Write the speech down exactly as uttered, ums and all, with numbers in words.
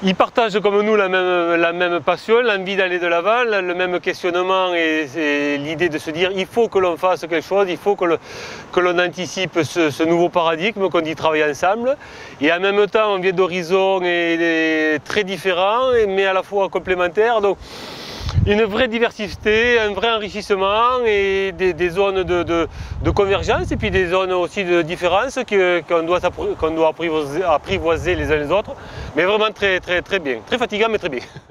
Ils partagent comme nous la même, la même passion, l'envie d'aller de l'avant, le même questionnement et, et l'idée de se dire il faut que l'on fasse quelque chose, il faut que l'on anticipe ce, ce nouveau paradigme, qu'on y travaille ensemble. Et en même temps, on vient d'horizons très différents, mais à la fois complémentaires. Donc, une vraie diversité, un vrai enrichissement et des, des zones de, de, de convergence et puis des zones aussi de différence qu'on doit, qu'on doit apprivoiser, apprivoiser les uns les autres. Mais vraiment très, très, très bien. Très fatigant, mais très bien.